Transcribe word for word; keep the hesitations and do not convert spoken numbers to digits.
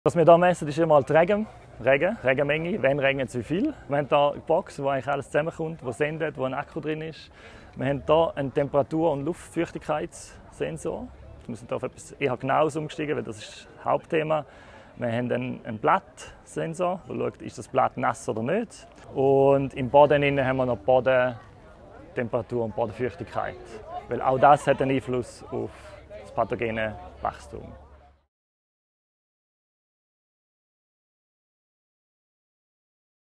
Was wir hier messen, ist immer die Regen, Regen, Regenmenge, wenn regnet es wie viel. Wir haben hier eine Box, wo eigentlich alles zusammenkommt, wo sendet, wo ein Akku drin ist. Wir haben hier einen Temperatur- und Luftfeuchtigkeitssensor. Wir sind auf etwas eher genaues umgestiegen, weil das ist das Hauptthema. Wir haben einen, einen Blattsensor, der schaut, ist das Blatt nass oder nicht. Und im Boden haben wir noch Bodentemperatur und Bodenfeuchtigkeit. Weil auch das hat einen Einfluss auf das pathogene Wachstum.